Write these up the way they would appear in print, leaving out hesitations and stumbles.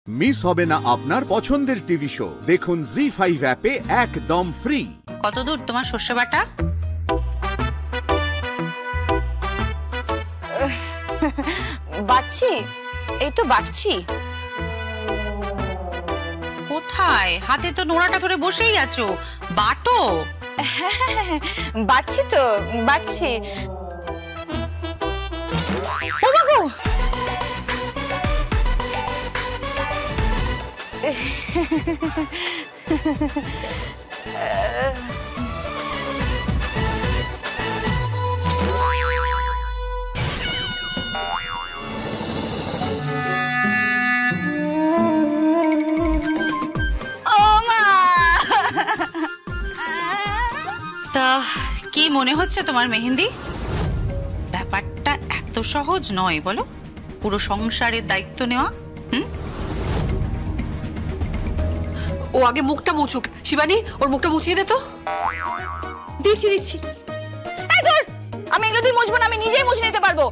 Miss হবে না আপনার পছন্দের টিভি শো। দেখুন জি5 অ্যাপে একদম ফ্রি। কতদূর তোমার সর্ষে বাটা? বাটছি, এই তো বাটছি। কোথায়? হাতে তো নোড়াটা ধরে বসেই আছো, বাটো। বাটছি তো, বাটছি। ও মা গো! তা কি মনে হচ্ছে তোমার মেহেন্দি? ব্যাপারটা এত সহজ নয় বলো, পুরো সংসারের দায়িত্ব নেওয়া। ও আগে মুখটা মুছুক। শিবানী, ওর মুখটা মুছিয়ে দে তো। দিচ্ছি দিচ্ছি। এই ধর, আমি এগুলো দিয়ে মুছবো না, আমি নিজেই মুছে নিতে পারবো।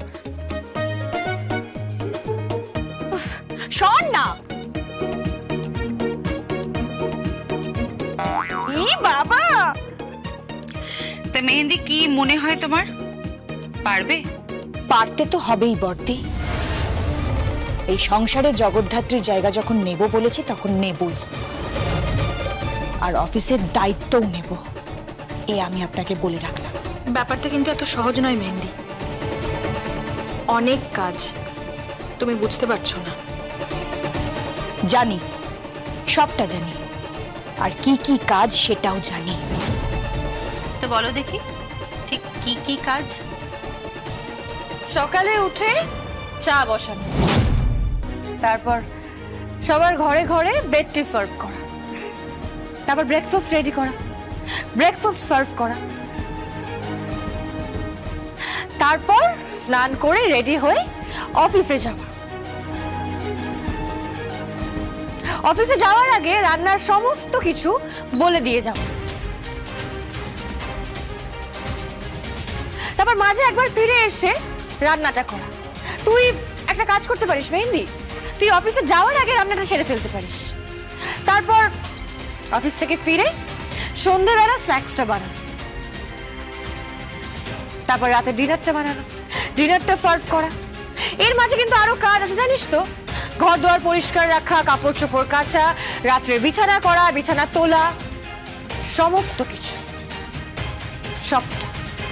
শোন না। ই বাবা! তা মেহেন্দি কি মনে হয় তোমার, পারবে? পারতে তো হবেই বর্দি। এই সংসারে জগদ্ধাত্রীর জায়গা যখন নেব বলেছি তখন নেবই, আর অফিসের দায়িত্বও নেব, এ আমি আপনাকে বলে রাখলাম। ব্যাপারটা কিন্তু এত সহজ নয় মেহেন্দি, অনেক কাজ, তুমি বুঝতে পারছো না। জানি, সবটা জানি, আর কি কি কাজ সেটাও জানি। তো বলো দেখি, ঠিক কি কি কাজ? সকালে উঠে চা বসানো, তারপর সবার ঘরে ঘরে বেড টি সার্ভ করা, তারপর ব্রেকফাস্ট রেডি করা, ব্রেকফাস্ট সার্ভ করা, তারপর স্নান করে রেডি হয়ে অফিসে যাওয়া। অফিসে যাওয়ার আগে রান্নার সমস্ত কিছু বলে দিয়ে যাওয়া, তারপর মাঝে একবার ফিরে এসে রান্নাটা করা। তুই একটা কাজ করতে পারিস মেহেন্দি, তুই অফিসে যাওয়ার আগে রান্নাটা সেরে ফেলতে পারিস। তারপর অফিস থেকে ফিরে সন্ধ্যেবেলা স্ন্যাক্সটা বানানো, তারপর রাতে ডিনারটা বানানো, ডিনারটা সার্ভ করা। এর মাঝে কিন্তু আরো কাজ আছে জানিস তো, ঘর দুয়ার পরিষ্কার রাখা, কাপড় চোপড় কাচা, রাত্রে বিছানা করা, বিছানা তোলা, সমস্ত কিছু, সবটা।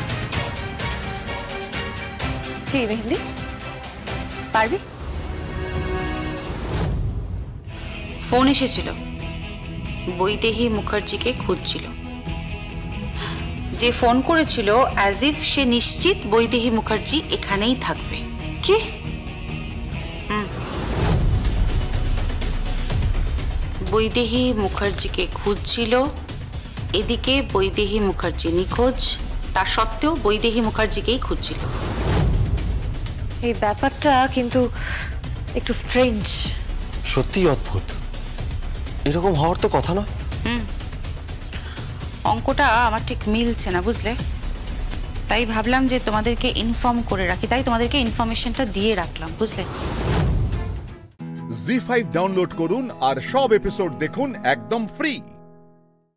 কি মেহেন্দি, পারবি? ফোন এসেছিল, বৈদেহী মুখার্জিকে খুঁজছিল। যে ফোন করেছিল অ্যাজ ইফ সে নিশ্চিত বৈদেহী মুখার্জি এখানেই থাকবে। কি? বৈদেহী মুখার্জিকে খুঁজছিল, এদিকে বৈদেহী মুখার্জি নিখোঁজ, তা সত্ত্বেও বৈদেহী মুখার্জিকেই খুঁজছিল। এই ব্যাপারটা কিন্তু একটু স্ট্রেঞ্জ। সত্যি অদ্ভুত, এরকম হওয়ার তো কথা না। অঙ্কটা আমার ঠিক মিলছে না বুঝলে, তাই ভাবলাম যে তোমাদেরকে ইনফর্ম করে রাখি, তাই তোমাদেরকে ইনফরমেশনটা দিয়ে রাখলাম বুঝলে। জি5 ডাউনলোড করুন আর সব এপিসোড দেখুন একদম ফ্রি।